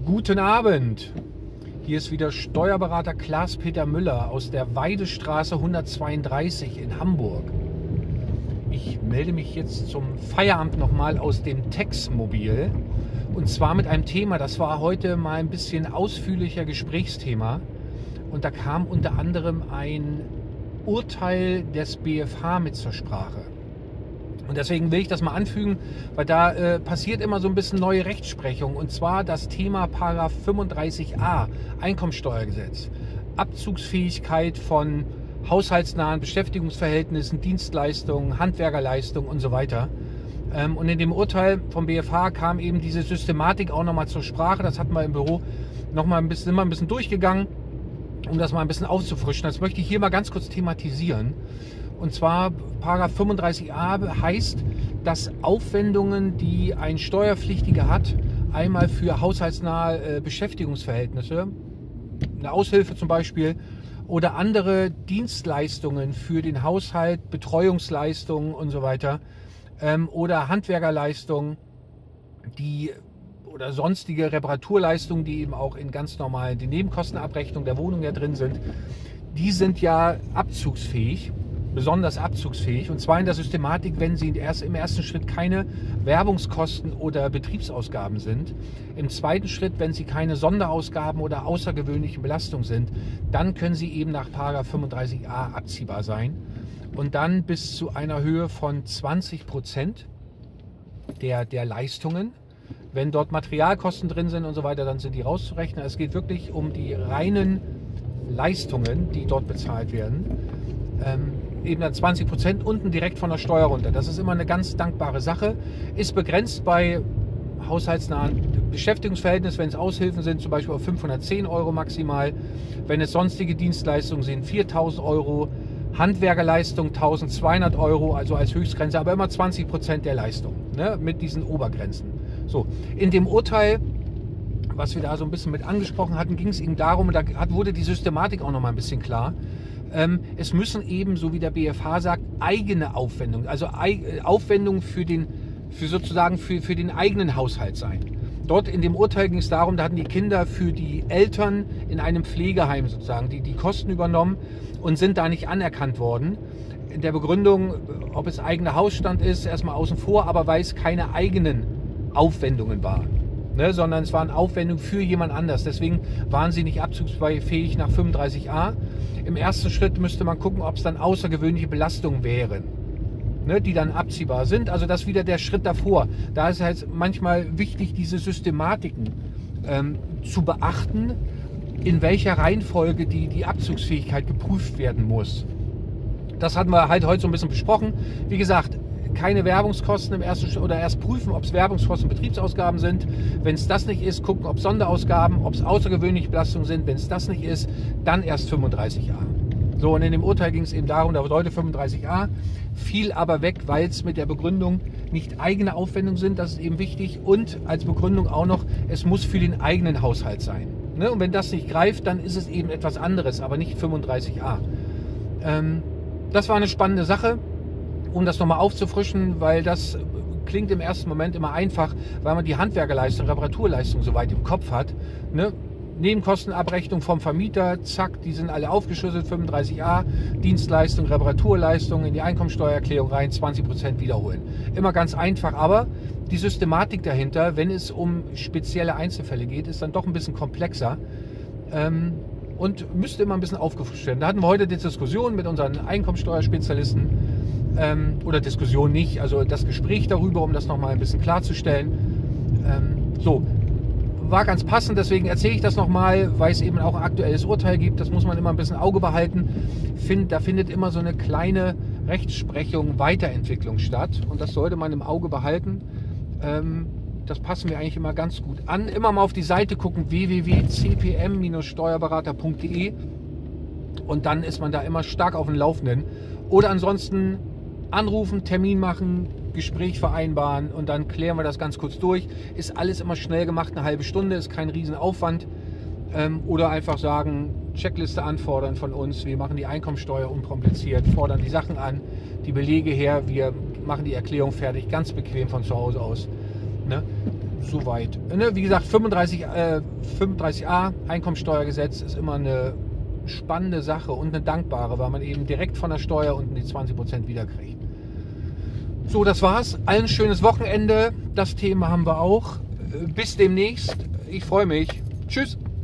Guten Abend, hier ist wieder Steuerberater Klaas-Peter Müller aus der Weidestraße 132 in Hamburg. Ich melde mich jetzt zum Feierabend nochmal aus dem Texmobil und zwar mit einem Thema, das war heute mal ein bisschen ausführlicher Gesprächsthema und da kam unter anderem ein Urteil des BfH mit zur Sprache. Und deswegen will ich das mal anfügen, weil da passiert immer so ein bisschen neue Rechtsprechung. Und zwar das Thema § 35a Einkommensteuergesetz. Abzugsfähigkeit von haushaltsnahen Beschäftigungsverhältnissen, Dienstleistungen, Handwerkerleistungen und so weiter. Und in dem Urteil vom BfH kam eben diese Systematik auch nochmal zur Sprache. Das hatten wir im Büro nochmal ein bisschen durchgegangen, um das mal ein bisschen aufzufrischen. Das möchte ich hier mal ganz kurz thematisieren. Und zwar § 35a heißt, dass Aufwendungen, die ein Steuerpflichtiger hat, einmal für haushaltsnahe Beschäftigungsverhältnisse, eine Aushilfe zum Beispiel, oder andere Dienstleistungen für den Haushalt, Betreuungsleistungen und so weiter, oder Handwerkerleistungen, oder sonstige Reparaturleistungen, die eben auch in ganz normalen die Nebenkostenabrechnung der Wohnung ja drin sind, die sind ja abzugsfähig. Besonders abzugsfähig, und zwar in der Systematik, wenn sie im ersten Schritt keine Werbungskosten oder Betriebsausgaben sind. Im zweiten Schritt, wenn sie keine Sonderausgaben oder außergewöhnliche Belastungen sind, dann können sie eben nach § 35a abziehbar sein und dann bis zu einer Höhe von 20% der Leistungen. Wenn dort Materialkosten drin sind und so weiter, dann sind die rauszurechnen. Es geht wirklich um die reinen Leistungen, die dort bezahlt werden. Eben dann 20% unten direkt von der Steuer runter. Das ist immer eine ganz dankbare Sache. Ist begrenzt bei haushaltsnahen Beschäftigungsverhältnissen, wenn es Aushilfen sind, zum Beispiel auf 510 € maximal. Wenn es sonstige Dienstleistungen sind, 4.000 €. Handwerkerleistung 1.200 €, also als Höchstgrenze, aber immer 20% der Leistung, ne, mit diesen Obergrenzen. So, in dem Urteil, was wir da so ein bisschen mit angesprochen hatten, ging es eben darum, da wurde die Systematik auch noch mal ein bisschen klar. Es müssen eben, so wie der BfH sagt, eigene Aufwendungen, also Aufwendungen für den eigenen Haushalt sein. Dort in dem Urteil ging es darum, da hatten die Kinder für die Eltern in einem Pflegeheim sozusagen die Kosten übernommen und sind da nicht anerkannt worden. In der Begründung, ob es eigener Hausstand ist, erstmal außen vor, aber weil es keine eigenen Aufwendungen waren. Ne, sondern es waren Aufwendungen für jemand anders. Deswegen waren sie nicht abzugsfähig nach 35a. Im ersten Schritt müsste man gucken, ob es dann außergewöhnliche Belastungen wären, ne, die dann abziehbar sind. Also das ist wieder der Schritt davor. Da ist halt manchmal wichtig, diese Systematiken zu beachten, in welcher Reihenfolge die Abzugsfähigkeit geprüft werden muss. Das hatten wir halt heute so ein bisschen besprochen. Wie gesagt, keine Werbungskosten im ersten Schritt oder erst prüfen, ob es Werbungskosten und Betriebsausgaben sind. Wenn es das nicht ist, gucken, ob es Sonderausgaben, ob es außergewöhnliche Belastungen sind. Wenn es das nicht ist, dann erst 35a. So, und in dem Urteil ging es eben darum, da heute 35a, fiel aber weg, weil es mit der Begründung nicht eigene Aufwendungen sind. Das ist eben wichtig. Und als Begründung auch noch, es muss für den eigenen Haushalt sein. Ne? Und wenn das nicht greift, dann ist es eben etwas anderes, aber nicht 35a. Das war eine spannende Sache, um das nochmal aufzufrischen, weil das klingt im ersten Moment immer einfach, weil man die Handwerkerleistung, Reparaturleistung so weit im Kopf hat. Ne? Nebenkostenabrechnung vom Vermieter, zack, die sind alle aufgeschlüsselt, 35a, Dienstleistung, Reparaturleistung in die Einkommensteuererklärung rein, 20% wiederholen. Immer ganz einfach, aber die Systematik dahinter, wenn es um spezielle Einzelfälle geht, ist dann doch ein bisschen komplexer. Und müsste immer ein bisschen aufgefrischt werden. Da hatten wir heute die Diskussion mit unseren Einkommensteuerspezialisten, oder Diskussion nicht, also das Gespräch darüber, um das nochmal ein bisschen klarzustellen. So, war ganz passend, deswegen erzähle ich das nochmal, weil es eben auch ein aktuelles Urteil gibt, das muss man immer ein bisschen Auge behalten. Da findet immer so eine kleine Rechtsprechung, Weiterentwicklung statt und das sollte man im Auge behalten. Das passen wir eigentlich immer ganz gut an. Immer mal auf die Seite gucken, www.cpm-steuerberater.de und dann ist man da immer stark auf dem Laufenden. Oder ansonsten anrufen, Termin machen, Gespräch vereinbaren und dann klären wir das ganz kurz durch. Ist alles immer schnell gemacht, eine halbe Stunde, ist kein Riesenaufwand. Oder einfach sagen, Checkliste anfordern von uns, wir machen die Einkommensteuer unkompliziert, fordern die Sachen an, die Belege her, wir machen die Erklärung fertig, ganz bequem von zu Hause aus. Ne? soweit. Ne? Wie gesagt, 35a Einkommensteuergesetz ist immer eine spannende Sache und eine dankbare, weil man eben direkt von der Steuer unten die 20% wiederkriegt. So, das war's. Allen schönes Wochenende. Das Thema haben wir auch. Bis demnächst. Ich freue mich. Tschüss.